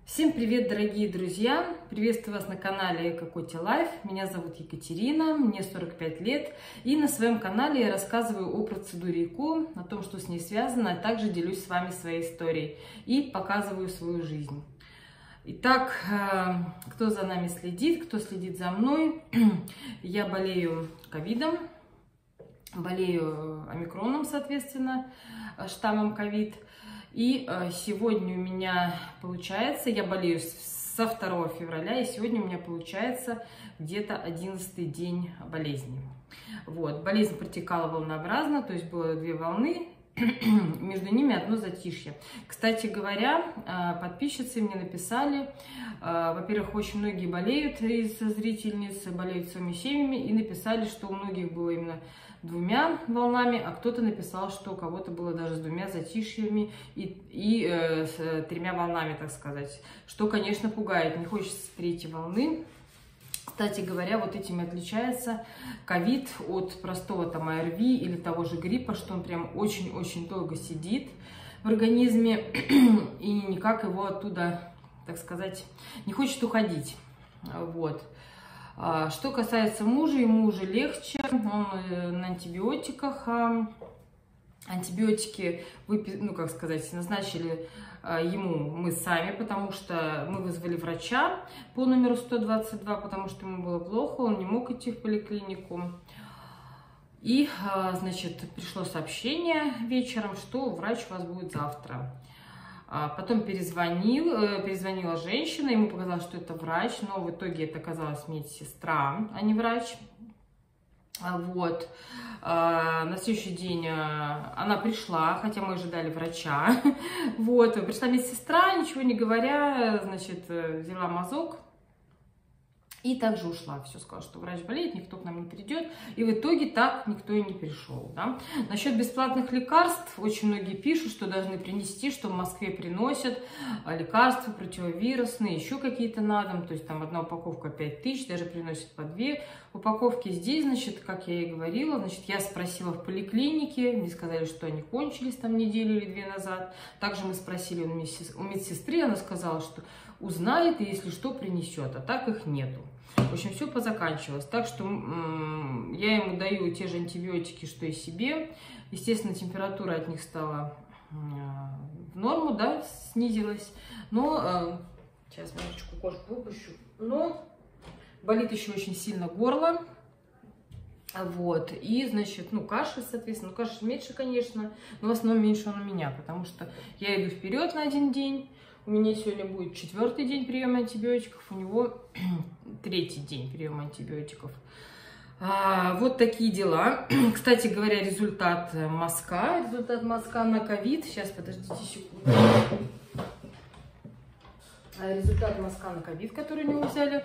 Всем привет, дорогие друзья! Приветствую вас на канале Экокоти Лайф. Меня зовут Екатерина, мне 45 лет. И на своем канале я рассказываю о процедуре ЭКО, о том, что с ней связано, а также делюсь с вами своей историей и показываю свою жизнь. Итак, кто за нами следит, кто следит за мной, я болею ковидом, болею омикроном, соответственно, штаммом ковид. И сегодня у меня получается, я болею со 2 февраля, и сегодня у меня получается где-то 11-й день болезни. Вот, болезнь протекала волнообразно, то есть было 2 волны, между ними одно затишье. Кстати говоря, подписчицы мне написали, во-первых, очень многие болеют из зрительниц, болеют своими семьями, и написали, что у многих было именно 2 волнами, а кто-то написал, что у кого-то было даже с 2 затишьями и с 3 волнами, так сказать. Что, конечно, пугает, не хочется 3-й волны. Кстати говоря, вот этим и отличается ковид от простого там ОРВИ или того же гриппа, что он прям очень-очень долго сидит в организме и никак его оттуда, так сказать, не хочет уходить. Вот. Что касается мужа, ему уже легче, он на антибиотиках. Антибиотики, ну как сказать, назначили ему мы сами, потому что мы вызвали врача по номеру 122, потому что ему было плохо, он не мог идти в поликлинику. И, значит, пришло сообщение вечером, что врач у вас будет завтра. Потом перезвонила женщина, ему показалось, что это врач, но в итоге это оказалась медсестра, а не врач. Вот. На следующий день она пришла, хотя мы ожидали врача. Вот. Пришла медсестра, ничего не говоря, значит, взяла мазок и также ушла. Все, сказала, что врач болеет, никто к нам не придет. И в итоге так никто и не пришел. Да? Насчет бесплатных лекарств очень многие пишут, что должны принести, что в Москве приносят лекарства противовирусные, еще какие-то на дом. То есть там одна упаковка 5000, даже приносят по 2 упаковки. Здесь, значит, как я и говорила, значит, я спросила в поликлинике, мне сказали, что они кончились там неделю или 2 назад. Также мы спросили у медсестры, она сказала, что узнает и если что принесет, а так их нету. В общем, все позаканчивалось. Так что я ему даю те же антибиотики, что и себе. Естественно, температура от них стала в норму, да, снизилась. Но, сейчас минуточку кошку выпущу. Но болит еще очень сильно горло. Вот. И, значит, ну, кашель, соответственно. Ну, кашель меньше, конечно, но в основном меньше он у меня, потому что я иду вперед на 1 день. У меня сегодня будет 4-й день приема антибиотиков, у него 3-й день приема антибиотиков. Вот такие дела. Кстати говоря, результат мазка на ковид. Сейчас, подождите секунду. Результат мазка на ковид, который у него взяли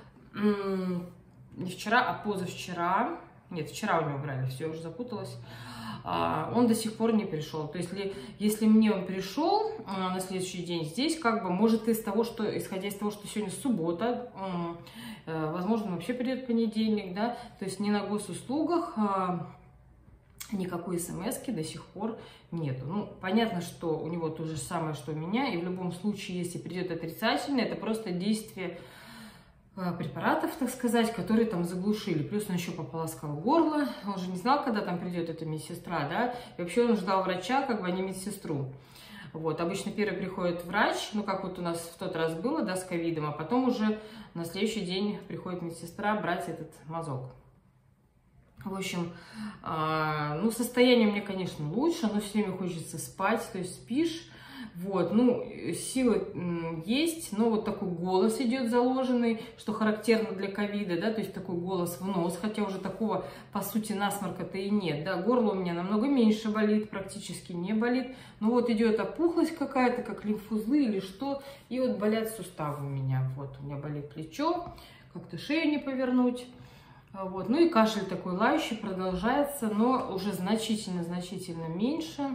не вчера, а позавчера. Нет, вчера у него брали, все, я уже запуталась. Он до сих пор не пришел. То есть, если мне он пришел на следующий день здесь, как бы, может, исходя из того, что сегодня суббота, возможно, он вообще придет в понедельник, да, то есть ни на госуслугах, никакой смс-ки до сих пор нету. Ну, понятно, что у него то же самое, что у меня, и в любом случае, если придет отрицательно, это просто действие препаратов, так сказать, которые там заглушили. Плюс он еще пополоскал горло. Он же не знал, когда там придет эта медсестра, да. И вообще он ждал врача, как бы, а не медсестру. Вот. Обычно первый приходит врач, ну, как вот у нас в тот раз было, да, с ковидом, а потом уже на следующий день приходит медсестра брать этот мазок. В общем, ну, состояние мне, конечно, лучше, но все время хочется спать, то есть спишь. Вот, ну, силы есть, но вот такой голос идет заложенный, что характерно для ковида, да, то есть такой голос в нос, хотя уже такого, по сути, насморка-то и нет, да, горло у меня намного меньше болит, практически не болит, но вот идет опухлость какая-то, как лимфузлы или что, и вот болят суставы у меня, вот, у меня болит плечо, как-то шею не повернуть. Вот, ну и кашель такой лающий продолжается, но уже значительно меньше.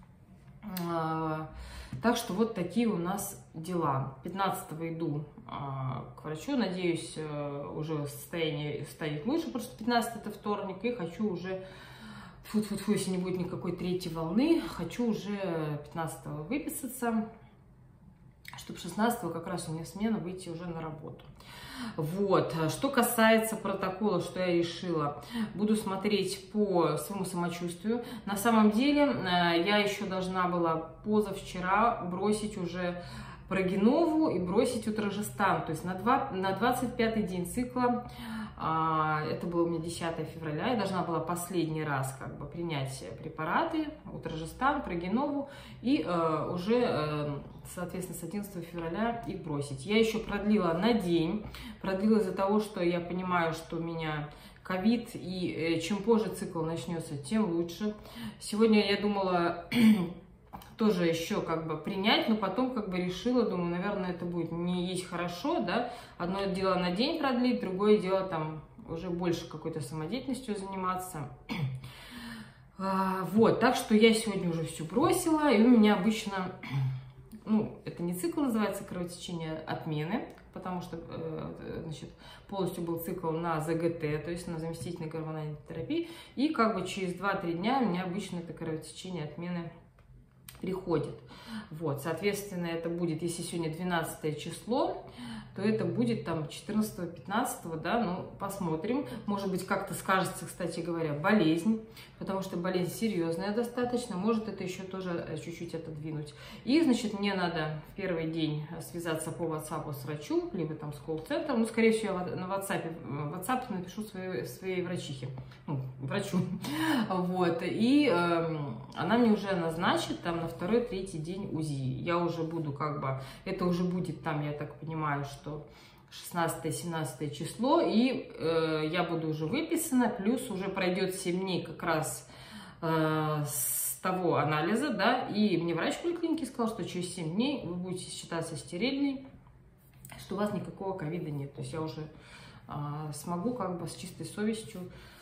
Так что вот такие у нас дела. 15-го иду к врачу, надеюсь, уже состояние станет лучше, потому что 15 это вторник, и хочу уже, фу-фу-фу, если не будет никакой 3-й волны, хочу уже 15-го выписаться. чтобы 16-го как раз у меня смена выйти уже на работу. Вот, что касается протокола, что я решила, буду смотреть по своему самочувствию. На самом деле, я еще должна была позавчера бросить уже Прогенову и бросить Утрожестан, то есть на 25-й день цикла, это было у меня 10 февраля, я должна была последний раз как бы принять препараты, Утрожестан, Прогенову, и уже, соответственно, с 11 февраля их бросить. Я еще продлила на день, продлила из-за того, что я понимаю, что у меня ковид, и чем позже цикл начнется, тем лучше. Сегодня я думала тоже еще как бы принять, но потом как бы решила, думаю, наверное, это будет не есть хорошо, да, одно дело на день продлить, другое дело там уже больше какой-то самодеятельностью заниматься. Вот, так что я сегодня уже все бросила, и у меня обычно, ну, это не цикл называется, кровотечение отмены, потому что, значит, полностью был цикл на ЗГТ, то есть на заместительной гормональной терапии, и как бы через 2-3 дня у меня обычно это кровотечение отмены приходит. Вот, соответственно, это будет, если сегодня 12 число, то это будет там 14-15, да, ну, посмотрим. Может быть, как-то скажется, кстати говоря, болезнь, потому что болезнь серьезная достаточно, может это еще тоже чуть-чуть отодвинуть. И, значит, мне надо в первый день связаться по WhatsApp с врачом, либо там с колл-центром, ну, скорее всего, я на WhatsApp напишу своей врачихе, ну, врачу, вот, и она мне уже назначит там на 2-3 день УЗИ. Я уже буду как бы, это уже будет там, я так понимаю, что 16-17 число, и я буду уже выписана, плюс уже пройдет 7 дней как раз с того анализа, да, и мне врач в поликлинике сказал, что через 7 дней вы будете считаться стерильной, что у вас никакого ковида нет, то есть я уже смогу как бы с чистой совестью,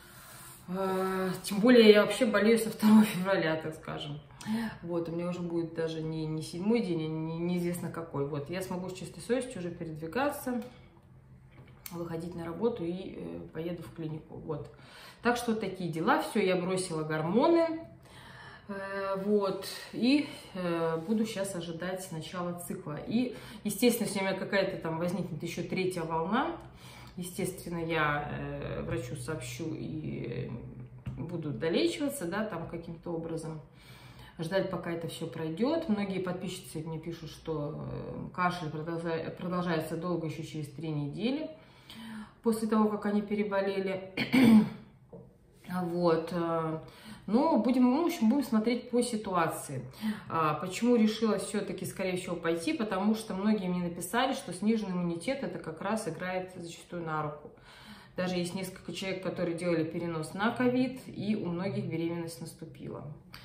тем более я вообще болею со 2 февраля, так скажем. Вот, у меня уже будет даже не 7-й день, а неизвестно какой. Вот, я смогу с чистой совестью уже передвигаться, выходить на работу и поеду в клинику. Вот. Так что такие дела. Все, я бросила гормоны. Вот, и буду сейчас ожидать начала цикла. И, естественно, если у меня какая-то там возникнет еще 3-я волна, естественно, я врачу сообщу и буду долечиваться, да, там каким-то образом. Ждать, пока это все пройдет. Многие подписчицы мне пишут, что кашель продолжается долго, еще через 3 недели, после того, как они переболели. Вот. Но будем, ну, в общем, будем смотреть по ситуации. Почему решила все-таки, скорее всего, пойти? Потому что многие мне написали, что сниженный иммунитет это как раз играет зачастую на руку. Даже есть несколько человек, которые делали перенос на ковид, и у многих беременность наступила.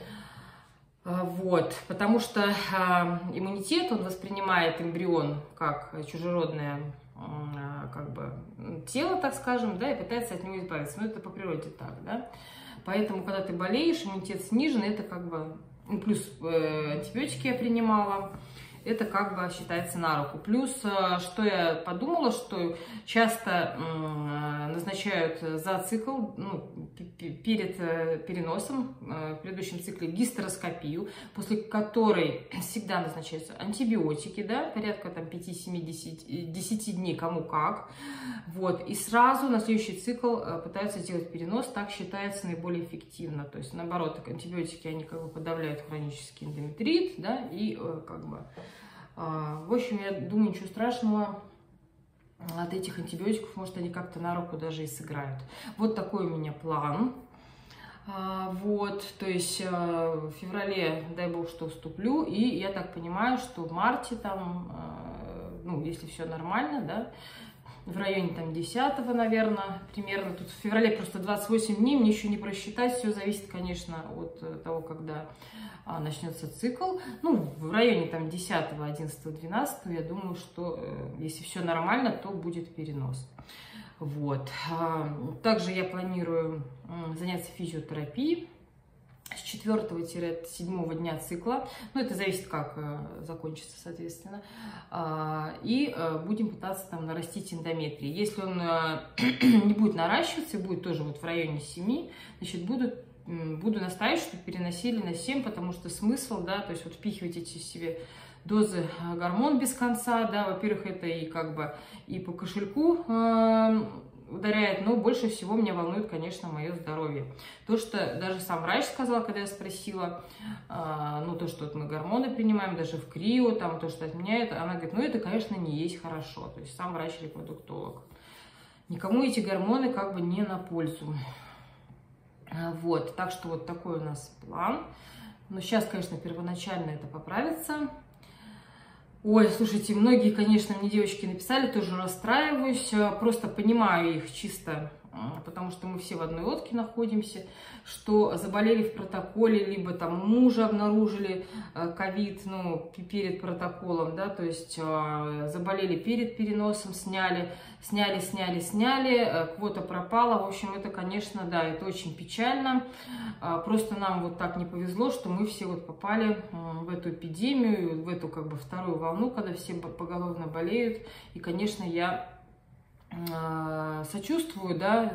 Вот, потому что иммунитет, он воспринимает эмбрион как чужеродное как бы тело, так скажем, да, и пытается от него избавиться. Но это по природе так, да. Поэтому, когда ты болеешь, иммунитет снижен, это как бы, плюс антибиотики я принимала, это как бы считается на руку. Плюс, что я подумала, что часто назначают за цикл, ну, перед переносом в предыдущем цикле гистероскопию, после которой всегда назначаются антибиотики, да, порядка там 5-7-10 дней, кому как. Вот, и сразу на следующий цикл пытаются сделать перенос, так считается наиболее эффективно. То есть, наоборот, антибиотики, они как бы подавляют хронический эндометрит, да, и как бы... В общем, я думаю, ничего страшного от этих антибиотиков, может, они как-то на руку даже и сыграют. Вот такой у меня план. Вот, то есть в феврале, дай бог, что вступлю, и я так понимаю, что в марте там, ну, если все нормально, да, в районе там 10-го, наверное, примерно. Тут в феврале просто 28 дней, мне еще не просчитать, все зависит, конечно, от того, когда начнется цикл. Ну, в районе там 10-го, 11-го, 12-го, я думаю, что если все нормально, то будет перенос. Вот. Также я планирую заняться физиотерапией с 4-7 дня цикла, ну, это зависит, как закончится, соответственно, и будем пытаться там нарастить эндометрий. Если он не будет наращиваться, будет тоже вот в районе 7, значит, буду настаивать, чтобы переносили на 7, потому что смысл, да, то есть вот впихивать эти себе дозы гормон без конца, да, во-первых, это и как бы и по кошельку ударяет, но больше всего меня волнует, конечно, мое здоровье. То, что даже сам врач сказал, когда я спросила, ну, то, что вот мы гормоны принимаем, даже в крио, там, то, что отменяет, она говорит, ну, это, конечно, не есть хорошо, то есть сам врач-репродуктолог. Никому эти гормоны как бы не на пользу. Вот, так что вот такой у нас план. Но сейчас, конечно, первоначально это поправится. Ой, слушайте, многие, конечно, мне девочки написали, тоже расстраиваюсь, просто понимаю их чисто, потому что мы все в одной лодке находимся, что заболели в протоколе, либо там мужа обнаружили ковид, ну, перед протоколом, да, то есть заболели перед переносом, сняли, квота пропала, в общем, это, конечно, да, это очень печально, просто нам вот так не повезло, что мы все вот попали в эту эпидемию, в эту как бы вторую волну, когда все поголовно болеют, и, конечно, я сочувствую, да,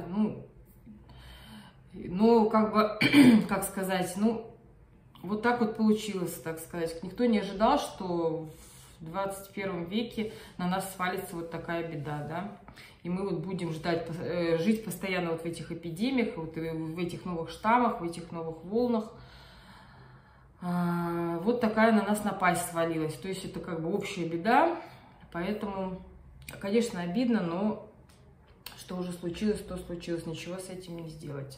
ну, как бы, как сказать, ну, вот так вот получилось, так сказать. Никто не ожидал, что в 21 веке на нас свалится вот такая беда, да. И мы вот будем жить постоянно вот в этих эпидемиях, вот в этих новых штаммах, в этих новых волнах. Вот такая на нас напасть свалилась. То есть это как бы общая беда, поэтому, конечно, обидно, но что уже случилось, то случилось, ничего с этим не сделать.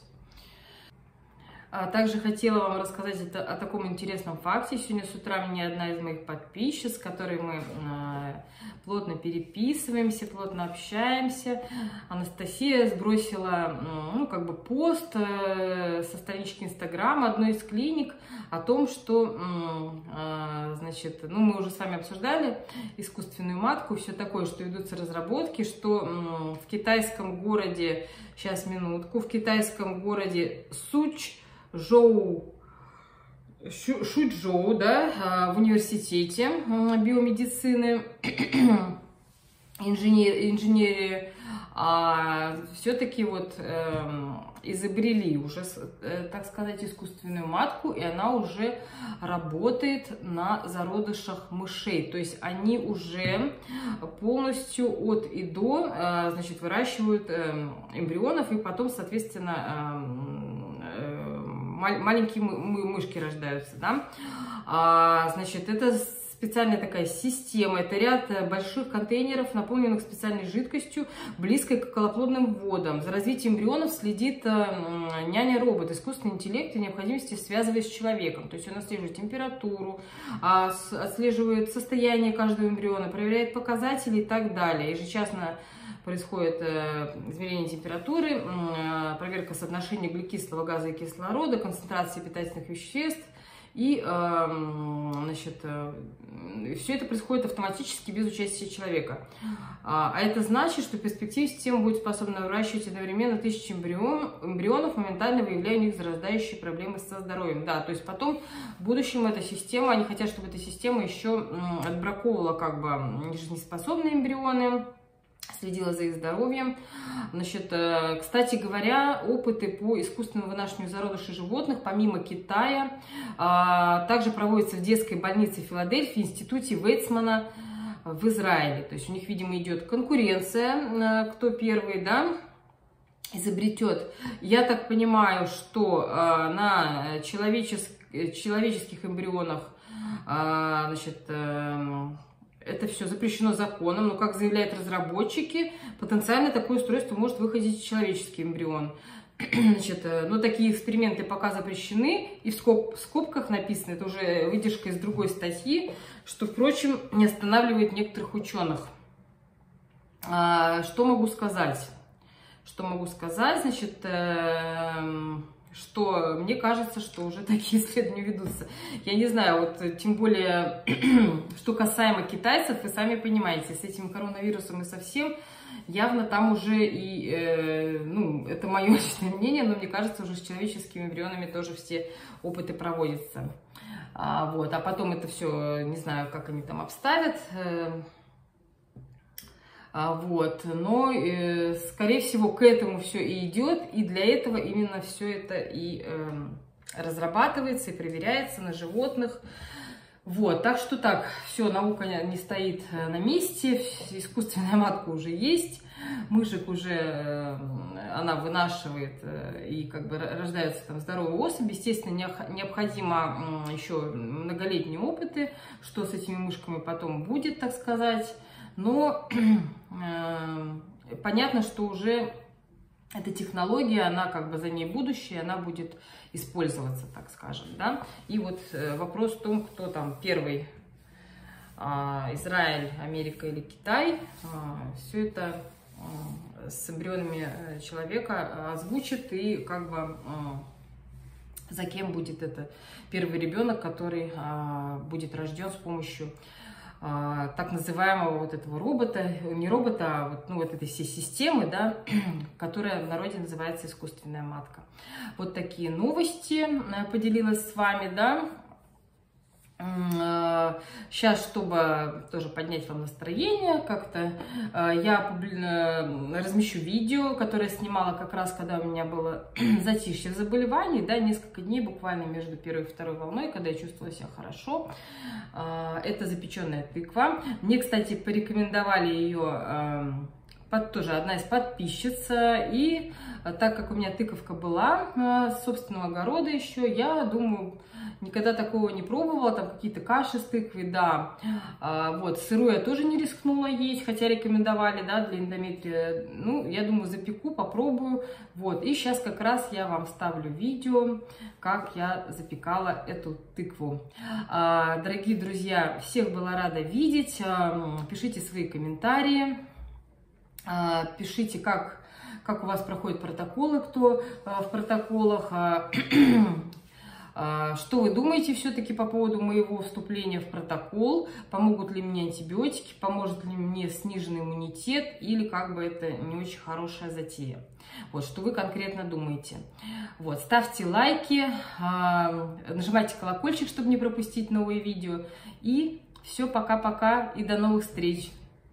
Также хотела вам рассказать о таком интересном факте. Сегодня с утра мне одна из моих подписчиц, с которой мы плотно переписываемся, плотно общаемся, Анастасия сбросила, ну, как бы пост со странички Инстаграма одной из клиник о том, что, значит, ну, мы уже с вами обсуждали искусственную матку, все такое, что ведутся разработки, что в китайском городе, сейчас минутку, в китайском городе Шучжоу, да, в университете биомедицины, инженерии, все-таки вот изобрели уже, так сказать, искусственную матку, и она уже работает на зародышах мышей. То есть они уже полностью от и до, значит, выращивают эмбрионов, и потом, соответственно, маленькие мышки рождаются, да. Значит, это специальная такая система, это ряд больших контейнеров, наполненных специальной жидкостью, близкой к околоплодным водам. За развитием эмбрионов следит няня-робот, искусственный интеллект и необходимости связываясь с человеком. То есть он отслеживает температуру, отслеживает состояние каждого эмбриона, проверяет показатели и так далее. Ежечасно происходит измерение температуры, проверка соотношения углекислого газа и кислорода, концентрации питательных веществ. И, значит, все это происходит автоматически, без участия человека. А это значит, что в перспективе система будет способна выращивать одновременно 1000 эмбрионов, моментально выявляя у них зарождающие проблемы со здоровьем. Да, то есть потом в будущем эта система, они хотят, чтобы эта система еще отбраковывала как бы нежизнеспособные эмбрионы, следила за их здоровьем. Значит, кстати говоря, опыты по искусственному вынашиванию зародышей животных, помимо Китая, также проводятся в детской больнице Филадельфии, институте Вейцмана в Израиле. То есть у них, видимо, идет конкуренция, кто первый, да, изобретет. Я так понимаю, что на человеческих эмбрионах, значит, это все запрещено законом, но, как заявляют разработчики, потенциально такое устройство может выходить человеческий эмбрион. Значит, но такие эксперименты пока запрещены, и в скобках написано, это уже выдержка из другой статьи, что, впрочем, не останавливает некоторых ученых. Что могу сказать? Значит, что мне кажется, что уже такие исследования ведутся. Я не знаю, вот тем более, что касаемо китайцев, вы сами понимаете, с этим коронавирусом и совсем, явно там уже и, ну, это мое личное мнение, но мне кажется, уже с человеческими эмбрионами тоже все опыты проводятся. Вот, а потом это все, не знаю, как они там обставят. Вот, но, скорее всего, к этому все и идет, и для этого именно все это и разрабатывается, и проверяется на животных. Вот, так что так, все, наука не стоит на месте, искусственная матка уже есть, мышек уже она вынашивает и как бы рождаются там здоровые особи. Естественно, необходимо еще многолетние опыты, что с этими мышками потом будет, так сказать. Но понятно, что уже эта технология, она как бы за ней будущее, она будет использоваться, так скажем, да. И вот вопрос в том, кто там первый, Израиль, Америка или Китай, все это с эмбрионами человека озвучит, и как бы за кем будет это первый ребенок, который будет рожден с помощью так называемого вот этого робота, не робота, а вот, ну, вот этой всей системы, да, которая в народе называется искусственная матка. Вот такие новости поделилась с вами, да. Сейчас, чтобы тоже поднять вам настроение, как-то я размещу видео, которое я снимала как раз, когда у меня было затишье заболеваний, да, несколько дней буквально между первой и второй волной, когда я чувствовала себя хорошо. Это запеченная тыква. Мне, кстати, порекомендовали ее тоже одна из подписчиц, и так как у меня тыковка была с собственного огорода еще, я думаю, никогда такого не пробовала, там какие-то каши с тыквой, да, вот, сырую я тоже не рискнула есть, хотя рекомендовали, да, для эндометрия, ну, я думаю, запеку, попробую, вот, и сейчас как раз я вам ставлю видео, как я запекала эту тыкву. Дорогие друзья, всех была рада видеть, пишите свои комментарии, пишите, как у вас проходят протоколы, кто в протоколах, что вы думаете все-таки по поводу моего вступления в протокол, помогут ли мне антибиотики, поможет ли мне сниженный иммунитет, или как бы это не очень хорошая затея. Вот, что вы конкретно думаете. Вот, ставьте лайки, нажимайте колокольчик, чтобы не пропустить новые видео. И все, пока-пока и до новых встреч.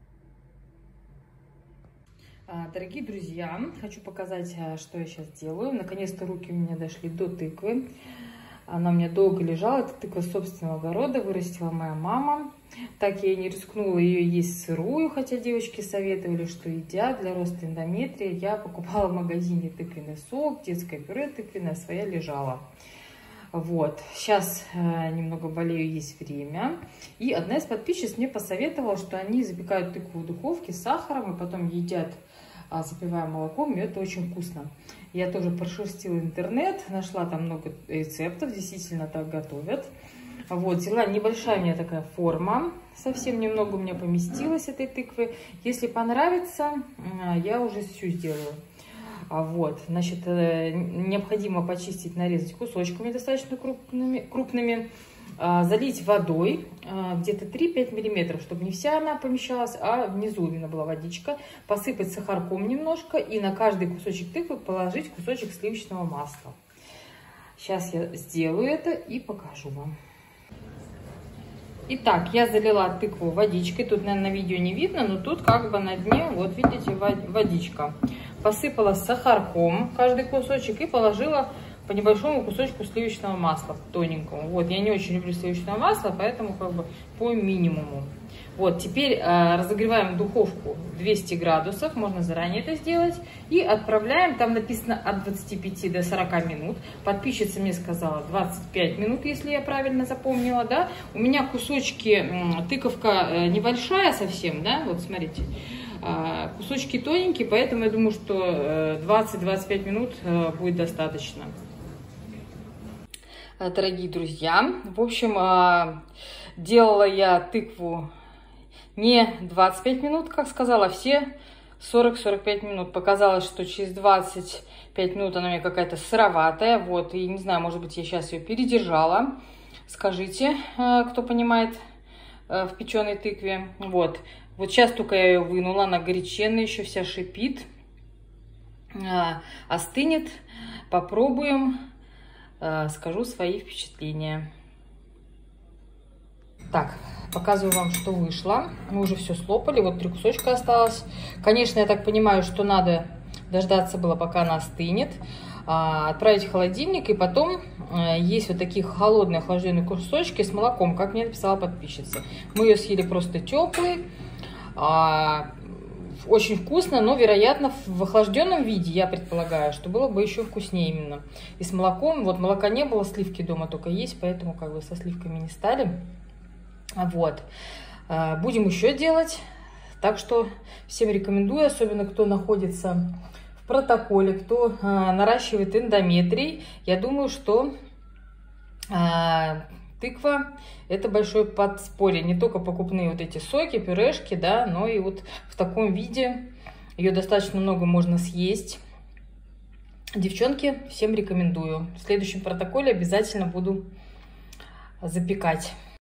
Дорогие друзья, хочу показать, что я сейчас делаю. Наконец-то руки у меня дошли до тыквы. Она у меня долго лежала. Это тыква собственного огорода, вырастила моя мама. Так я и не рискнула ее есть сырую, хотя девочки советовали, что едят для роста эндометрия. Я покупала в магазине тыквенный сок, детское пюре тыквенное, своя лежала. Вот, сейчас немного болею, есть время. И одна из подписчиц мне посоветовала, что они запекают тыкву в духовке с сахаром и потом едят, запивая молоком, и это очень вкусно. Я тоже прошерстила интернет, нашла там много рецептов, действительно так готовят. Вот, взяла небольшая у меня такая форма, совсем немного у меня поместилось этой тыквы. Если понравится, я уже всю сделаю. Вот, значит, необходимо почистить, нарезать кусочками достаточно крупными, залить водой где-то 3-5 миллиметров, чтобы не вся она помещалась, а внизу именно была водичка, посыпать сахарком немножко и на каждый кусочек тыквы положить кусочек сливочного масла. Сейчас я сделаю это и покажу вам. Итак, я залила тыкву водичкой, тут, наверное, на видео не видно, но тут как бы на дне, вот видите, водичка. Посыпала сахарком каждый кусочек и положила по небольшому кусочку сливочного масла, тоненькому. Вот, я не очень люблю сливочное масло, поэтому как бы по минимуму. Вот, теперь разогреваем духовку 200 градусов, можно заранее это сделать. И отправляем, там написано от 25 до 40 минут. Подписчица мне сказала 25 минут, если я правильно запомнила, да. У меня кусочки, тыковка небольшая совсем, да, вот смотрите. Кусочки тоненькие, поэтому я думаю, что 20-25 минут будет достаточно. Дорогие друзья, в общем, делала я тыкву не 25 минут, как сказала, а все 40-45 минут. Показалось, что через 25 минут она у меня какая-то сыроватая, вот, и не знаю, может быть, я сейчас ее передержала. Скажите, кто понимает в печеной тыкве, вот. Вот сейчас только я ее вынула, она горяченная, еще вся шипит. Остынет, попробуем, скажу свои впечатления. Так, показываю вам, что вышло. Мы уже все слопали, вот 3 кусочка осталось. Конечно, я так понимаю, что надо дождаться было, пока она остынет. отправить в холодильник. И потом есть вот такие холодные охлажденные кусочки с молоком, как мне написала подписчица. Мы ее съели просто теплый. Очень вкусно, но, вероятно, в охлажденном виде, я предполагаю, что было бы еще вкуснее именно. И с молоком, вот молока не было, сливки дома только есть, поэтому как бы со сливками не стали. Вот. Будем еще делать. Так что всем рекомендую, особенно кто находится в протоколе, кто наращивает эндометрий. Я думаю, что тыква — это большое подспорье. Не только покупные вот эти соки, пюрешки, да, но и вот в таком виде ее достаточно много можно съесть. Девчонки, всем рекомендую. В следующем протоколе обязательно буду запекать.